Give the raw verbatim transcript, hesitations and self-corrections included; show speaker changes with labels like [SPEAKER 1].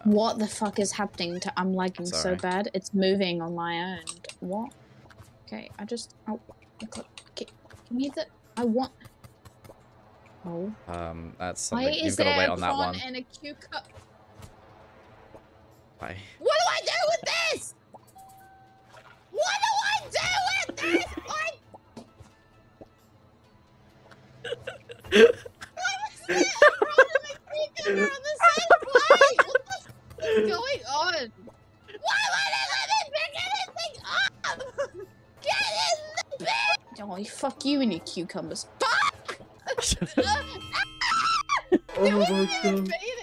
[SPEAKER 1] What the fuck is happening to- I'm lagging
[SPEAKER 2] Sorry.
[SPEAKER 1] so bad. It's moving on my own. What? Okay, I just- oh, okay, give me the- I want- Oh.
[SPEAKER 2] Um, that's
[SPEAKER 1] Why
[SPEAKER 2] something- you've
[SPEAKER 1] is
[SPEAKER 2] gotta
[SPEAKER 1] there
[SPEAKER 2] wait
[SPEAKER 1] a
[SPEAKER 2] on that
[SPEAKER 1] prawn
[SPEAKER 2] one.
[SPEAKER 1] and a cucumber?
[SPEAKER 2] Bye.
[SPEAKER 1] What do I do with this? What do I do with this? Why? Why was there a prawn and a cucumber on the same plate? What the f is going on? Why would it let me pick anything up? Get in the bin! Oh, fuck you and your cucumbers. Fuck!
[SPEAKER 3] Oh my god.
[SPEAKER 1] Bait